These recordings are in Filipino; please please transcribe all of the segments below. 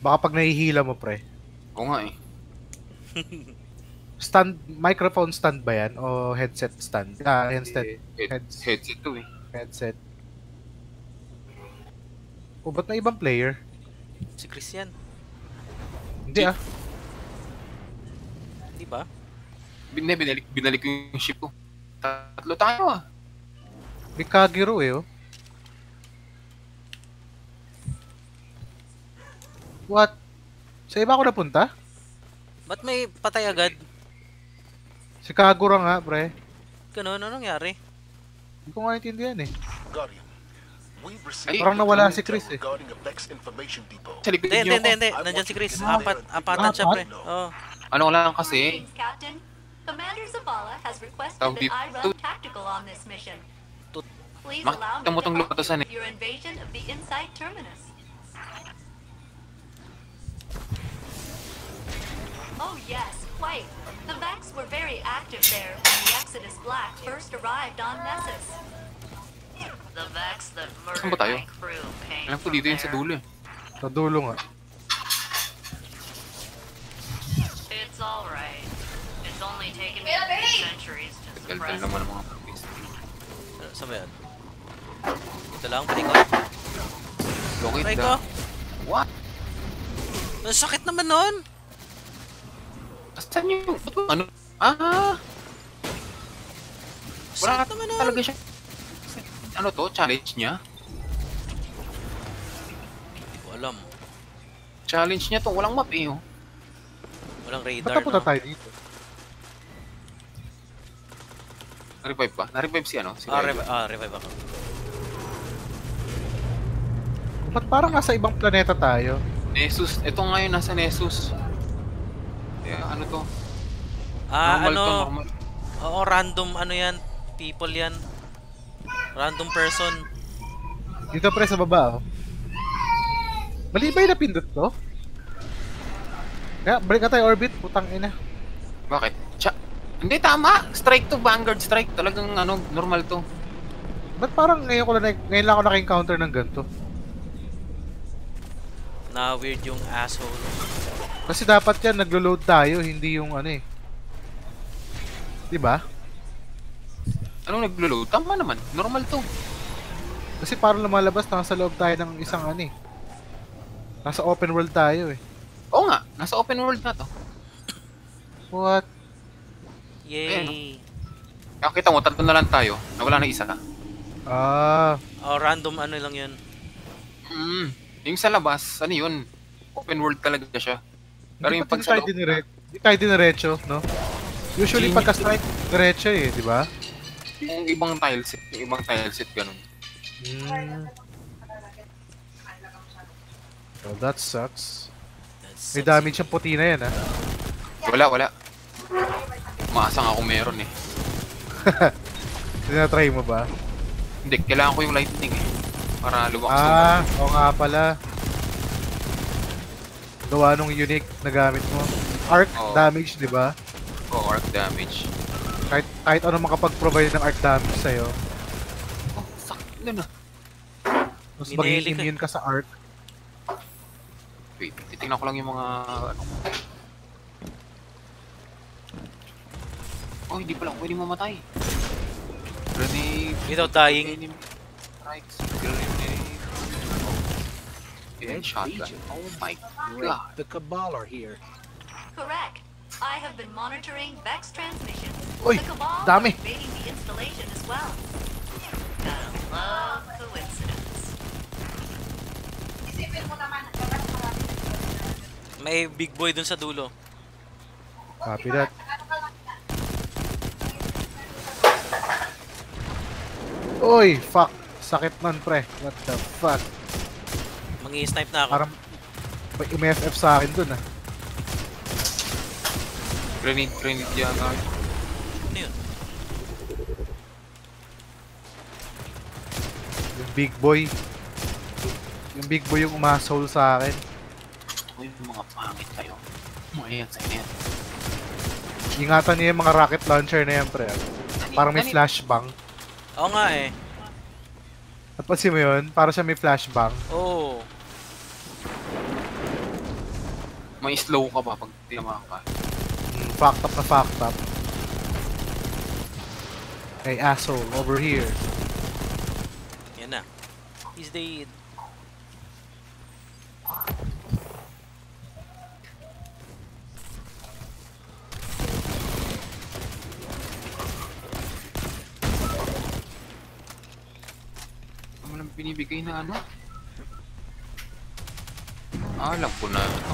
Baka pag nahihila mo, pre. Oo nga eh. Microphone stand ba yan? O headset stand? Headset. Headset to eh. Headset. O, ba't na ibang player? Si Christian. Hindi ah. Di ba? Binalik ko yung ship ko. Tatlo tayo ah. May Kagero eh oh. What? Sa iba ako napunta? Ba't may patay agad? Si Kagura nga, pre. Ganun, ano nangyari? Hindi ko nga naintindihan eh. Ay, parang nawala si Chris eh. Sa likod Hindi. Nandyan si Chris. Apatan siya, pre. Oo. Ano lang kasi, Captain, Commander Zavala has requested Tawag that I dito. run tactical on this mission. Tut- Please Makita allow me mo to tong help lupatasan eh. your invasion of the Inside Terminus. Oh yes, quite. The Vex were very active there when the Exodus Black first arrived on Nessus. The Vex that Saan ba murdered tayo? my crew came Alam ko from dito yun sa there. dulo eh. Sa dulo nga. It's all right. It's only taken me 3 centuries to Daldal suppress naman it. ang mga purpose. Saan ba yan? Ito lang, pati ko. Lokit Try ka. ko. What? Ang sakit naman nun. Saan yung... Ano? Ah! Wala Sakit naman nun. talaga siya. Ano to? Challenge niya? Hindi ko alam. Challenge niya to. Walang map eh oh. Walang Ba't radar, napunta no? tayo dito? Na-revive pa? Na-revive si ano? Si Revive ako. Ba't parang nasa ibang planeta tayo? Nessus. Ito nga yun, nasa Nessus. Kaya ano to? Ano? Normal. Oo, random ano yan. People yan. Random person. Dito pre sa baba oh. Mali ba yung napindot to? Kaya balik na tayo orbit, putang ina. Bakit? Hindi, tama! Strike to, Vanguard strike. Talagang ano, normal to. Ba't parang ngayon lang ako naka-encounter ng ganito? Na weird yung asshole. Kasi dapat yan, naglo-load tayo, hindi yung ano eh. Diba? Anong naglo-load? Tama naman. Normal to. Kasi parang lumalabas, nasa loob tayo ng isang ano eh. Nasa open world tayo eh. Oo nga, nasa open world na to. What? Yay. Kaya kita mo, tatlo na lang tayo. Nawala na isa. Ah, Oh, random ano lang yun. Yung sa labas, ano yun? Open world talaga siya. Pero yung pag sa loob, hindi tayo diniretso, no? Usually Genius. pagka-strike, diretso eh, di ba? yung ibang tileset, ganun. Oh, that sucks. That's May damage yung puti na yan, ha? Wala. Umaasang ako meron eh. Tinatry mo ba? Hindi, kailangan ko yung lightning eh. Para lumakas Oo nga pala. Gawa nung unique na gamit mo. Arc Oo. damage, di ba? o arc damage. Kahit ano makapag-provide ng arc damage sa'yo. Oh, sakit na. Mas Mineli maging ka. immune ka sa arc. Wait, titingnan ko lang yung mga ano. Oh, hindi pala pwede mamatay. Grenade. Without dying. Enemy strikes. Grenade. And shotgun. Oh my god. The Cabal are here. Correct. I have been monitoring Vex transmissions. Uy, The Cabal dami. are invading the installation as well. Gotta love coincidence. May big boy dun sa dulo. Copy that. Uy, fuck. Sakit man, pre. What the fuck? Mangi-snipe na ako. Parang may MFF sa akin dun, ah. Grenade yata. Ano yun? Yung big boy. Yung big boy yung umasol sa akin. Oh, yung mga pangit kayo. Ayan, sa'yo yan. Ingatan niya yung mga rocket launcher na yan, pre. Parang may flashbang. Oo nga eh. Napansin mo yun? Parang siya may flashbang. Oo. May slow ka ba pag tinamaan ka? Fucked up na fucked up. Hey, asshole, over here. Yan na. He's dead. Walang binibigay na ano? Alam ko na ito.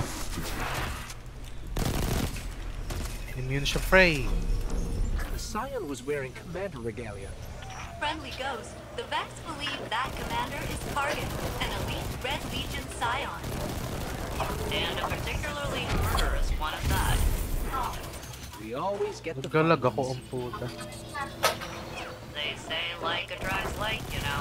Immune siya, Frey. The Scion was wearing commander regalia. Friendly Ghost, the Vex believe that commander is Target, an elite Red Legion Scion. And a particularly murderous one at that. We always get the Nagkalag fun ako ones. ang puta. They say like attracts like, you know.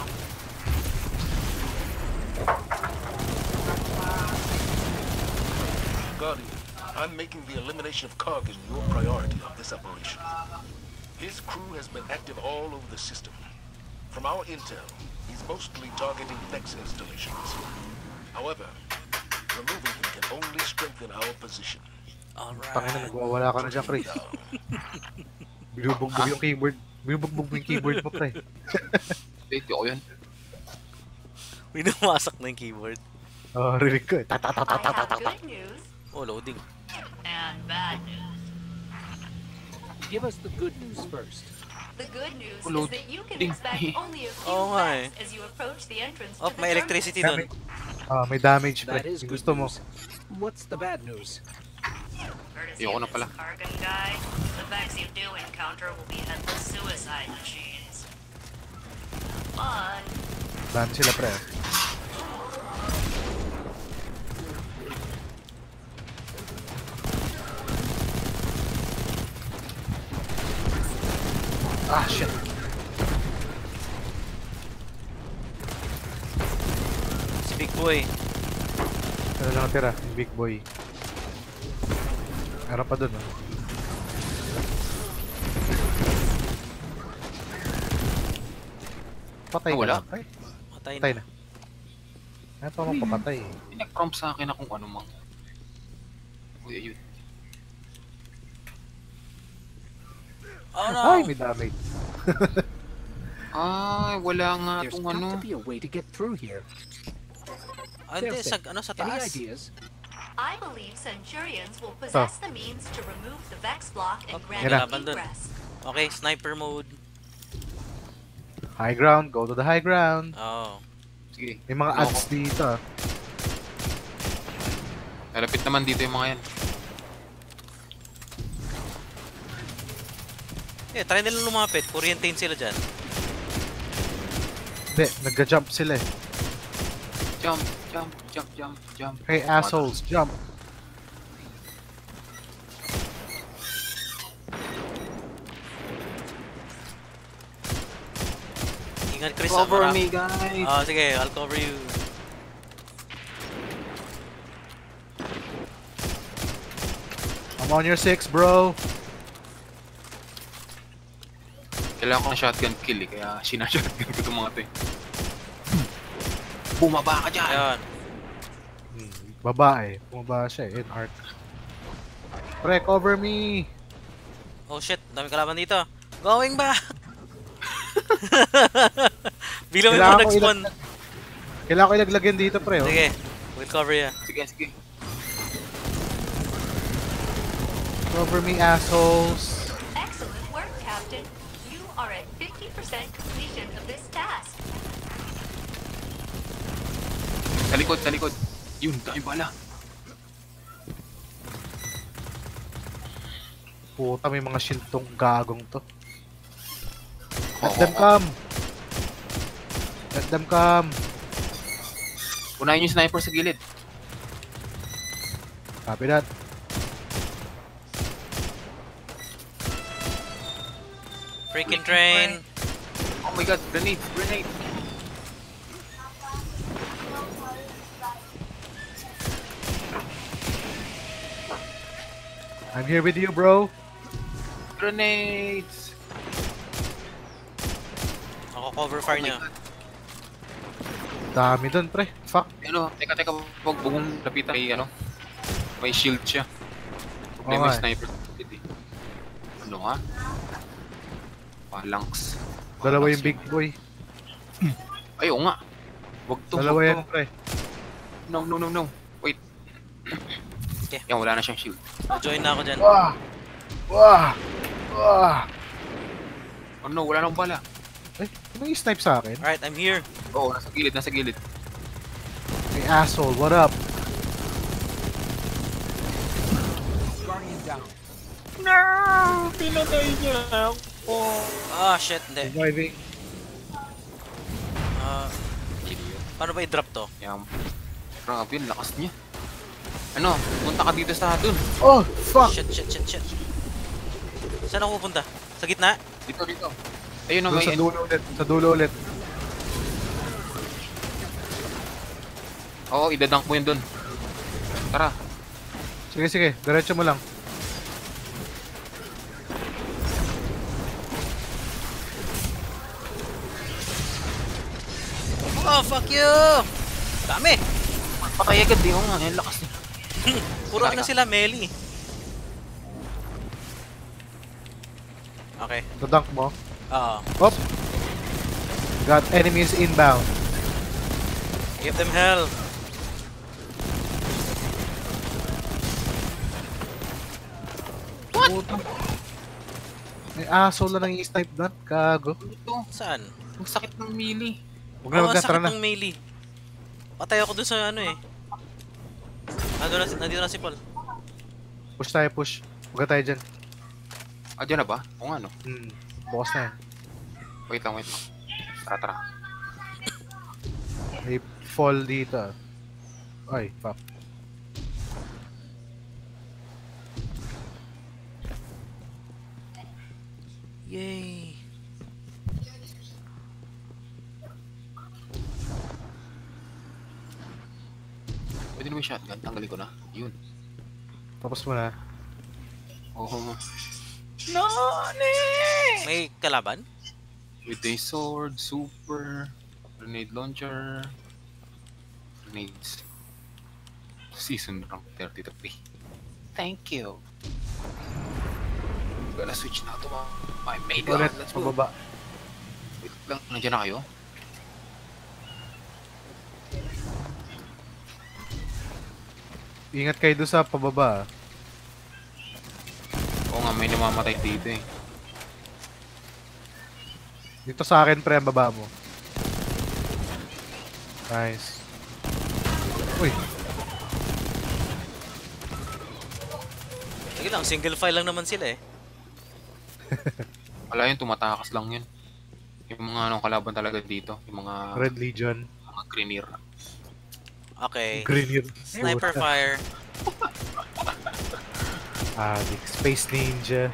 Guardian, I'm making the elimination of Kargan your priority of this operation. His crew has been active all over the system. From our intel, he's mostly targeting Vex installations. However, removing him can only strengthen our position. Tangina, Alright. nagwawala ka na dyan, Chris. Binubugbog yung keyboard. Binubugbog mo yung keyboard mo, pre. Dito ako yan. Winumasak na yung keyboard. Oh, rinig ko. I have good news Oh, loading. and bad news. Give us the good news first. The good news Hello. is that you can Ding. expect only a few Oo nga eh. Vex as you approach the entrance Oh, to the may terminal. electricity doon. May damage, pre. That is Yung good gusto mo. news. What's the bad news? Courtesy Ayoko of na pala. this Kargan guy, the Vex you do encounter will be headless suicide machines. But Dami sila, pre. Ah, shit. Si Big Boy. Ano lang natira? Yung big boy. Meron pa dun, oh. Patay Ah, ka wala? na, pre. Patay Patay na. na. Ano pa mong papatay, eh. Pinag-prompt sa akin na kung ano mang. Uy, ayun. Oh no! Ah. Ay, may damage. Ay, wala nga There's itong got ano. to be a way to get through here. Ah, hindi, sa, Perfect. ano, sa Any taas. ideas? I believe Centurions will possess the means to remove the Vex block and Oh, grant Yan na. Laban dun. egress. Okay, sniper mode. High ground, go to the high ground. Oh. Sige. May mga Ano ads ako? dito, ah. Malapit naman dito yung mga yan. Eh, try nila lumapit. Orientate sila dyan. Hindi, nagja-jump sila, eh. Jump, jump, jump, jump, jump. Hey, assholes, jump. Ingat, Chris. Cover marami. me, guys. Oh, sige, I'll cover you. I'm on your 6, bro. Kailangan ko ng shotgun kill eh, kaya sinashotgun ko itong mga to eh. Bumaba ka dyan! Ayan. Babae. Bumaba siya, eh. In arc. Pre, cover me. Oh shit, dami kalaban dito. Going back! Bilang mo Kailangan ko nag-spawn. Kailangan ko ilaglag yan dito, pre, oh. Sige, we'll cover ya. Sige, sige. Cover me, assholes. Excellent work, Captain. You are at 50% completion of this task. Sa likod, sa likod. Yun, tayo bala. Puta, may mga shintong gagong to. Let Oo, them oo. come. Let them come. Unahin yung sniper sa gilid. Copy that. Freaking train. Oh my god, grenade, grenade. I'm here with you, bro. Grenades! Ako cover fire Oh my niya. God. Dami dun, pre. Fuck. Ano, teka, wag bugong lapitan kay ano. May shield siya. Oo May nga eh. sniper. Ano nga? Phalanx. Dalawa yung big boy. Ay, oo nga. Wag to, Dalawa wag yan, to. pre. No. Wait. Okay. Yan, wala na siyang shield. Join na ako dyan. Wah! Wah! Wah! Oh no, wala nang bala. Ay, may snipe sa akin. Alright, I'm here. Oo, nasa gilid. Hey, asshole, what up? Guardian down. Ah, shit, hindi. Surviving. Ah, paano ba i-drop to? Yan. Grabe, ang lakas niya. Ano, punta ka dito sa dun. Oh, fuck! Shit. Saan ako pupunta? Sa gitna? Dito. Ayun na, Doon may sa dulo ulit. Sa dulo ulit. Oo, idadunk mo yun dun. Tara. Sige. Diretso mo lang. Oh, fuck you! Dami! Patay agad, di ko nga. Ang lakas niya. Puro ano sila, melee. Okay. Dodunk mo. Oo. Hop! Got enemies inbound. Give them hell. What? May asshole na nang i-snipe doon. Kago. Ito, Saan? ang sakit ng melee. Huwag na, Oo, tara sakit na. ng melee. Patay ako dun sa ano eh. Nandito na si Paul. Push tayo, push. Huwag tayo dyan. Ah, dyan na ba? Oo nga, no. Bukas na yan. Wait lang. Tara. May fall dito. Ay, fuck. Yay! Pwede naman shotgun. Tanggalin ko na. Yun. Tapos mo na. Oo nga. May kalaban? With a sword, super, grenade launcher, grenades. Season rank 33. Thank you. Gonna switch na to my main gun. Ulit, Let's go. pababa. Wait lang, nandiyan na kayo? Ingat kayo doon sa pababa. Oo nga, may namamatay dito eh. Dito sa akin, pre, ang baba mo. Nice. Uy, Sige lang, single file lang naman sila eh. Wala yun, tumatakas lang yun. Yung mga anong kalaban talaga dito. Yung mga Red Legion. grenier. Okay. Grenier. Sniper fire. Space Ninja.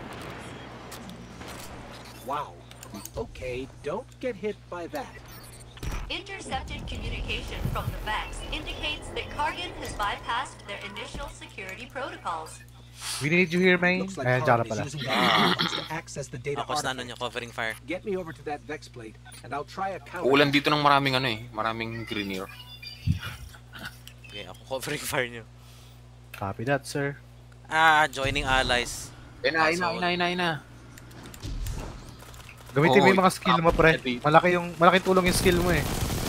Wow. Okay, don't get hit by that. Intercepted communication from the Vex indicates that Kargan has bypassed their initial security protocols. We need you here, man. Looks like Ayan, dyan ka Kargan pala. is using the to access the data Ako sa ano artifact. nyo, covering fire. Get me over to that Vex plate, and I'll try a counter. Uulan dito ng maraming ano eh. Maraming grenier. Okay, ako covering fire nyo. Copy that, sir. Joining allies. Ina. Gamitin mo Oo, yung mga skill mo, pre. Malaking tulong yung skill mo eh.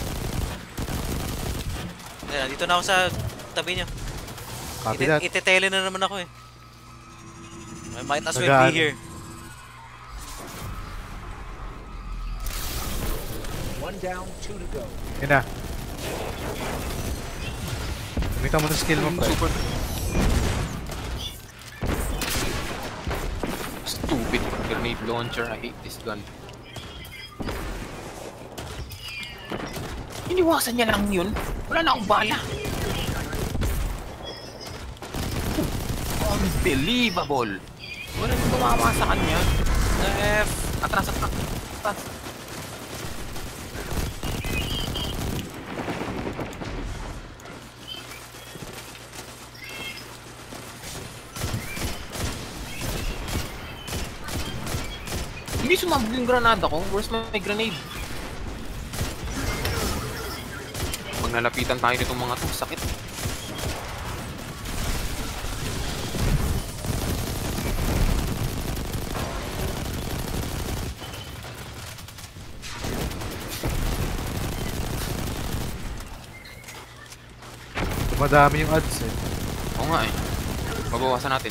Ayan, dito na ako sa tabi nyo. Copy that. Itetele na naman ako eh. I might as well Nagaan. be here. One down, two to go. Yun na. Gamitin mo yung skill mo, pre. Super. Stupid grenade launcher. I hate this gun. Iniwasan niya lang yun. Wala na akong bala. Unbelievable. Wala nang tumama sa kanya. F. Atras. Hindi sumabog yung granada ko. Where's my grenade? Pag nalapitan tayo nitong mga to, sakit. Madami yung ads eh. Oo nga eh. Babawasan natin.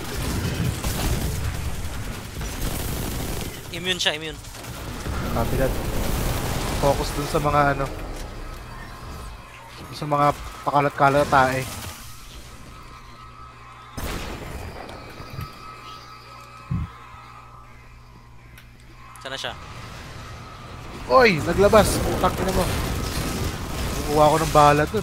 Immune siya, immune. Copy that. Focus dun sa mga ano. Sa mga pakalat-kalat tae. Sana siya. Oy! Naglabas! Putak na mo. Kukuha ko ng bala dun.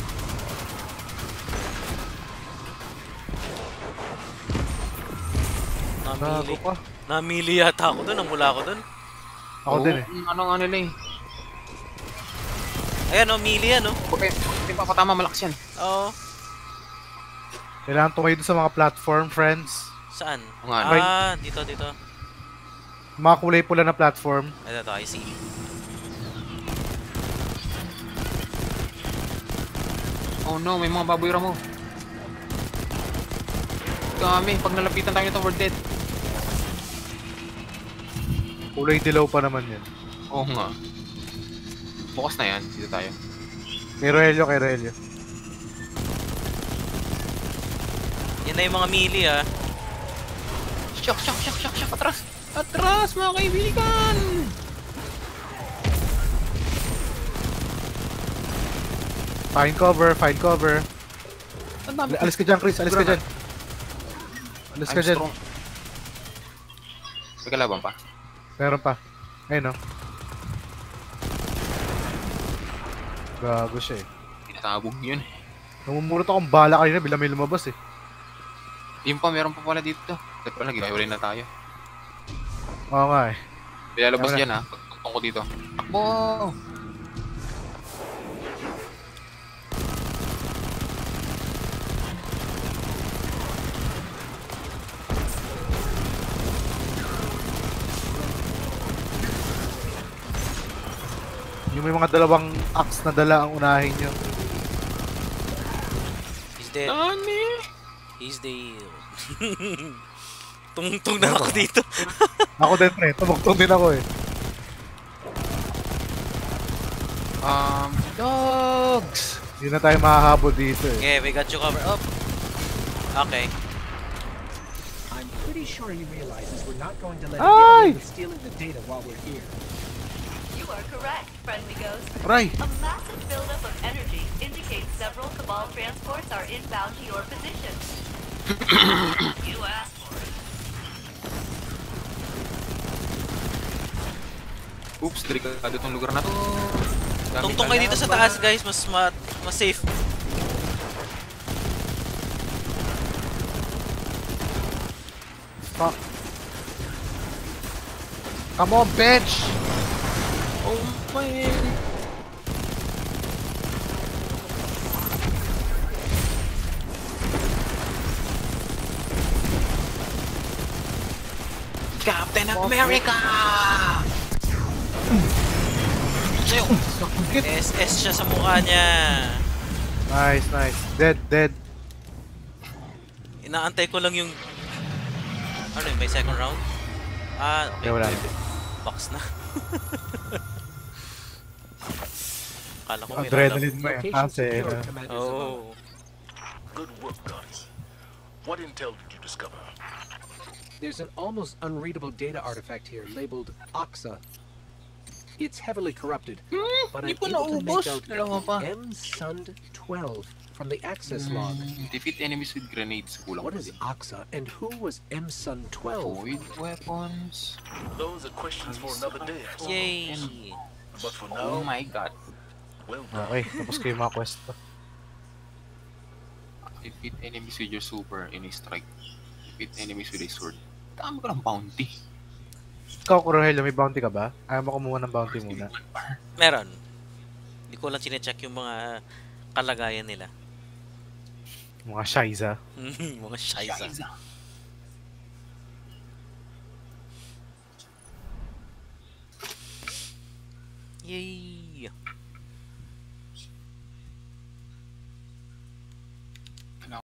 Namili. Gago ka. Namili yata ako dun. Namula ako dun. Ako din eh. Ano nga nila eh. Ayan o, melee yan o. Okay, hindi pa patama, malakas yan. Oo. Kailangan tumayo dun sa mga platform, friends. Saan? Oo nga. Ah, dito, dito. Mga kulay pula na platform. Ito, I see. Oh no, may mga baboy ramo. Dami, pag nalapitan tayo nito, we're dead. Kulay dilaw pa naman yan. Oo nga. Bukas na yan, dito tayo. Kay Roelio, kay Roelio. Yan na yung mga melee ah. Shock, shock, shock, shock, shock, atras! Atras, mga kaibigan! Find cover, find cover. Ang dami. Alis ka dyan, Chris. Alis ka dyan. Alis ka I'm dyan. strong. May kalaban pa. Meron pa. Ayun o. Gago siya eh. Tinatabog yun. Namumulot akong bala kanina bila may lumabas eh. Yun pa, meron pa pala dito. Dapat pala, ginawin na tayo. Oo nga eh. Bilalabas Tama na. yan ha, pagtutong ko dito. Takbo! Yung may mga dalawang axe na dala ang unahin nyo. He's dead. Nani? He's dead. Tungtong na ako dito. Ako din pre, tumugtong din ako eh. Dogs! Hindi na tayo mahahabol dito eh. Okay, we got you covered. Oh. Okay. I'm pretty sure he realizes we're not going to let him Ay! get away with stealing the data while we're here. You are correct, friendly ghost. Aray! A massive buildup of energy indicates several Cabal transports are inbound to your position. You asked for it. Oops, delikado tong lugar na to. Dami Tungtong kayo dito sa kalaban. taas guys. Mas safe. Fuck. Come on, bitch! Oh man! Captain America! Sa'yo! SS siya sa mukha niya. Nice, nice. Dead, dead. Inaantay ko lang yung... Ano yun? May second round? Ah, okay. Okay, wala na. Box na. Akala ko may Adrenaline mo eh. Location Kasi, secured, Commander Zavala. Oh. Good work, guys. What intel did you discover? There's an almost unreadable data artifact here labeled Oxa. It's heavily corrupted, but I'm Hindi ko able to naubos. make out Dalawa pa. M-Sund 12 from the access log. Defeat enemies with grenades. Kulang What pa is din. Oxa and who was M-Sund 12? Void weapons. Those are questions for another day. I suppose. Yay! But for Oh now, my god. well done. Okay, tapos ko yung mga quest pa. Defeat enemies with your super in a strike. Defeat enemies with a sword. Dami ko ng bounty. Ikaw, Rogelio, may bounty ka ba? Ayaw mo kumuha ng bounty muna. Meron. Hindi ko lang chinecheck yung mga kalagayan nila. Mga Shiza. Mga shiza. Shiza. Yay!